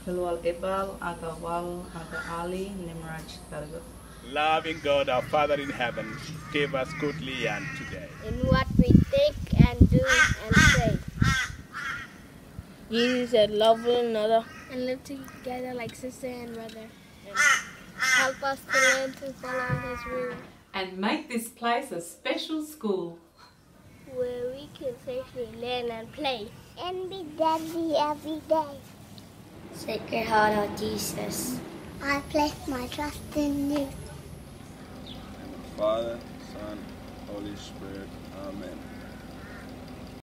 Hilwal Ibal, Agawal, Aga Ali, Nimraj Targut. Loving God, our Father in heaven, give us goodly and today. In what we think and do and say. Jesus said, love one another. And live together like sister and brother. And help us to learn to follow His rule. And make this place a special school Where we can safely learn and play. And be daddy every day. Sacred Heart of Jesus, I place my trust in you. Father, Son, Holy Spirit. Amen.